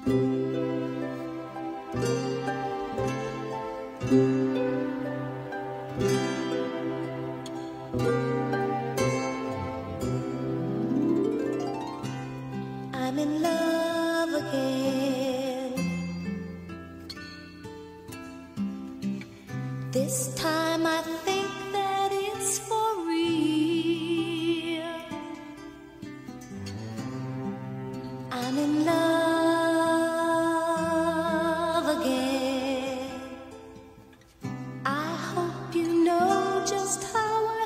I'm in love again. This time I think that it's for real. I'm in love again. I hope you know just how I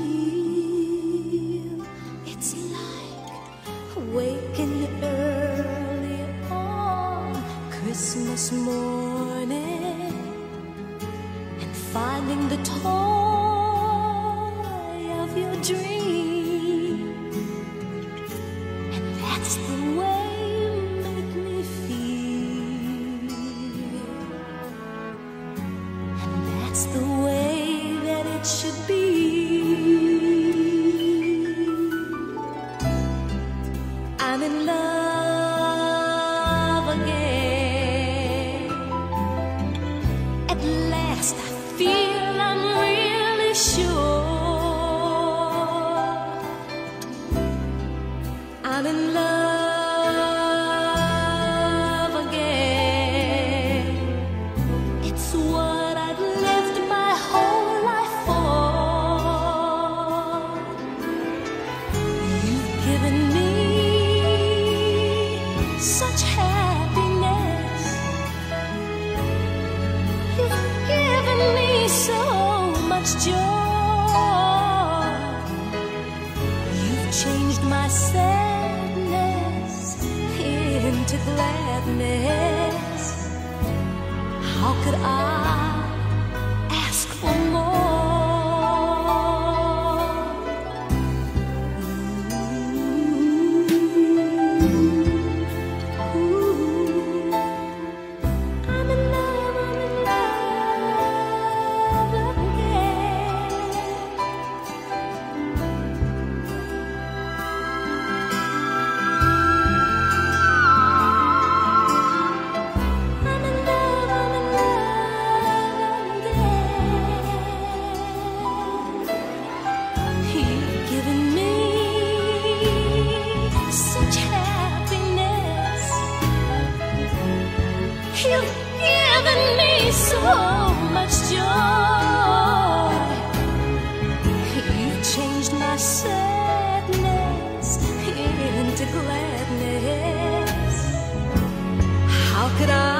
feel. It's like waking early on Christmas morning and finding the toy of your dream. And that's the way you make me feel. And that's the way that it should be. I'm in love again. At last I feel I'm really sure. I'm in love again. It's what I've lived my whole life for. You've given me such happiness. You've given me so much joy. You've changed my sadness into gladness. How could I ask for more? I'm in love again. I'm in love again. You've given me such happiness. You've given me so much joy. You've changed my sadness into gladness. How could I